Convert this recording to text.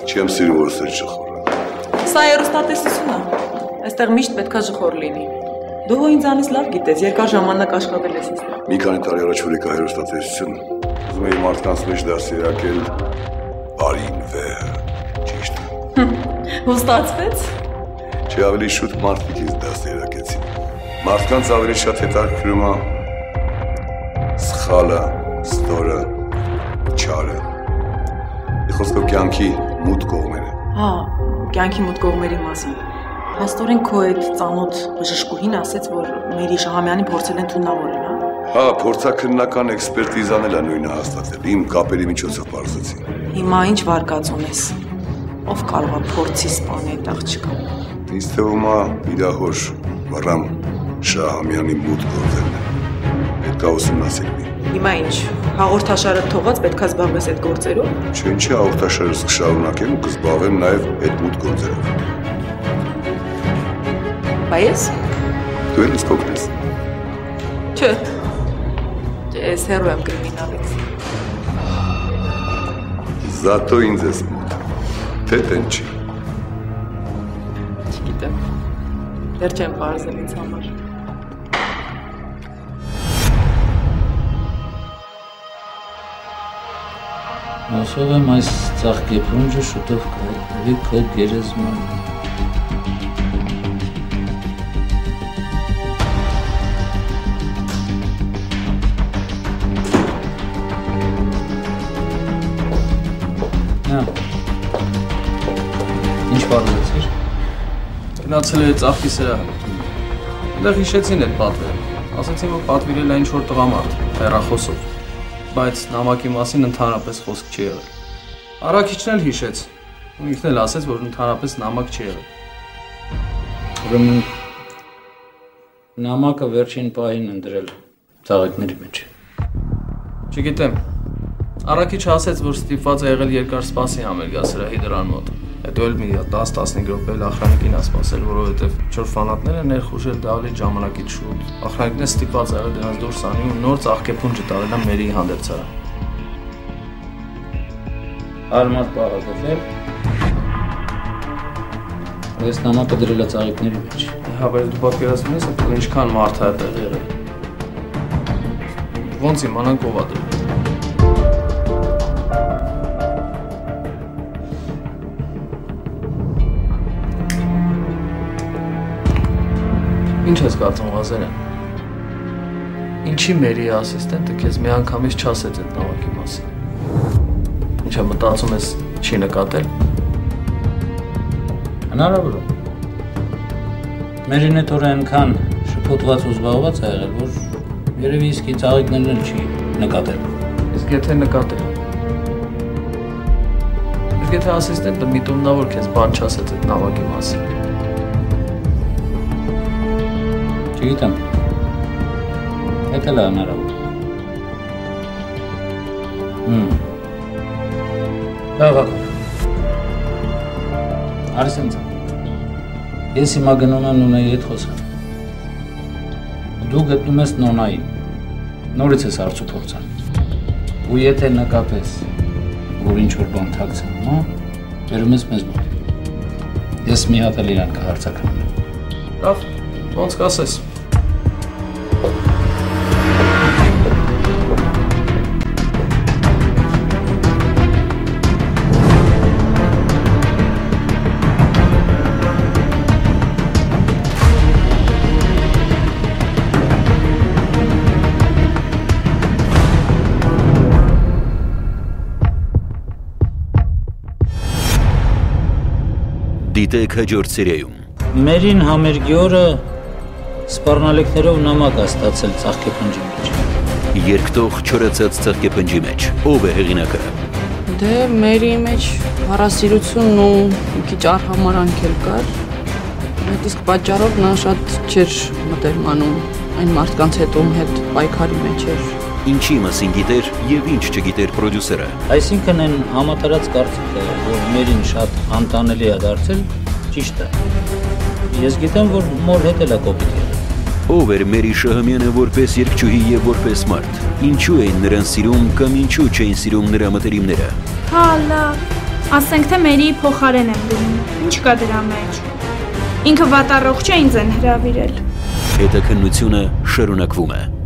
Չեմ սիրում որ սեր շխորը։ Սա երուստատեսություն է։ Այստեղ միշտ պետքա ժխոր լինի։ Դու ինձանից լավ գիտես, երկար ժամանակ աշխատել ես այստեղ։ Մի քանի տարի առաջ որ եկա երուստատեսություն, ուզում էի մարդկանց մեջ դասերակել բարին վեր, ճիշտ։ Հստացվեց։ Չէ, ավելի շուտ մարդիկ ինձ դասերակեցին։ Մարդկանց ավելի շատ հետաքրքրում է սխալը, ստորը, չարը։ Խոսքով կյանքի մութ կողմերը։ Հա, կյանքի մութ կողմերի մասին։ Փաստորեն քո այդ ծանոթ բժշկուհին ասեց, որ Մերի Շահամյանին փորձել են թունավորել, հա։ Հա, փորձաքննական էքսպերտիզան էլ է նույնը հաստատել։ Իմ կապերի միջոցով բարձրացին։ Հիմա ինչ վարկած ունես։ Ով կարող է փորձի սպանել այդ աղջկան։ Ինձ թվում է իրահոր Վարամ Շահամյանի մութ գործերն են։ Պետք է ուսումնասիրվի։ Հիմա ինչ, հաղորդաշարը թողած պետքա զբաղվես այդ գործերով։ Չէ, հաղորդաշարս կշարունակեմ ու կզբաղվեմ նաև այդ մութ գործերով։ Բա ես։ Դու էլ ինձ կօգնես։ Չէ, ես հեռու եմ կրիմինալից։ Զատո ինձ ես մութ, թե տենչի։ Չգիտեմ, դեռ չեմ պարզել ինձ համար։ Ասով եմ այս ծաղկեփունջը շուտով կհայտնվի քո գերեզմանում։ Ինչ պարզեցիր։ Գնացել է ծաղկի սրահը։ Այնտեղ հիշեցին այդ պատվերը։ Ասացին, որ պատվիրել է ինչ-որ տղամարդ, հեռախոսով, բայց նամակի մասին ընդհանրապես խոսք չի եղել։ Արաքիչն էլ հիշեց, ու ինքն էլ ասեց, որ ընդհանրապես նամակ չի եղել։ Ուրեմն նամակը վերջին պահին ընդրել ծաղիկների մեջ։ Չգիտեմ։ Արաքիչը ասեց, որ ստիպված է եղել երկար սպասի համերգասրահի դռան մոտ։ Հետո էլ մի 10-15 րոպե էլ ախրանիկին ասպասել, որովհետև չոր ֆանատները ներխուժել դավլի ժամանակից շուտ։ Ախրանիկն է ստիպված եղել դրանց դուրս անի ու նոր ծաղկեփունջը տարել է Մերիի հանդերձարան։ Արմատ պարագտել։ Այս նամակը դրել է ծաղիկների մեջ։ Հա, բայց դու պատկերացնում ես, որ ինչքան մարդ է այդտեղ եղել։ Ոնց իմանանք ով է դրել։ Ինչ ես կարծում Ղազարյան։ Ինչի Մերիի ասիստենտը քեզ մի անգամից չասեց այդ նամակի մասին։ Ինչա մտածում ես չի նկատել։ Հնարավոր է։ Մերին այդ օրը այնքան շփոթված ու զբաղված է եղել, որ երևի իսկի ծաղիկներն էլ չի նկատել։ Իսկ եթե նկատել։ Իսկ եթե ասիստենտը միտումնա որ քեզ բան չասեց այդ նամակի մասին։ Չգիտեմ, հետ էլ է հնարավոր։ Լավ, արես ինձ։ Ես հիմա գնում եմ Նոնայի հետ խոսամ։ Դու գտնում ես Նոնային, նորից ես հարց ու փորձ անում։ Ու եթե նկատես, որ ինչ-որ բան թաքցնում, հա, բերում ես մեզ մոտ։ Ես մի հատ էլ իրան կհարցակրնեմ։ Լավ, ոնց կասես։ Դիտեք հաջորդ սերիայում։ Մերին համերգի օրը սպառնալիքներով նամակ է ստացել ծաղկեփնջի մեջ։ Երկտող չորացած ծաղկեփնջի մեջ ով է հեղինակը։ Դե Մերիի մեջ հարասիրությունն ու մի քիչ արհամարանք էլ կար։ Այդ իսկ պատճառով նա շատ չէր մտերմանում այն մարդկանց հետ, ում հետ պայքարի մեջ էր։ Ինչի մասին գիտեր եւ ինչ չգիտեր պրոդյուսերը։ Այսինքն այն համատարած կարծիքը, որ Մերին շատ անտանելի է դարձել, ճիշտ է։ Ես գիտեմ, որ մոր հետ էլ է կոպիտ եղել։ Ով էր Մերի Շահամյանը որպես երգչուհի եւ որպես մարդ։ Ինչու էին նրան սիրում կամ ինչու չէին սիրում նրա մտերիմները։ Հալա, Ասենք թե Մերիի փոխարեն եմ գնում։ Ինչ կա դրա մեջ։ Ինքը վատառողջ է ինձ են հրավիրել։ Հետաքննությունը շարունակվում է։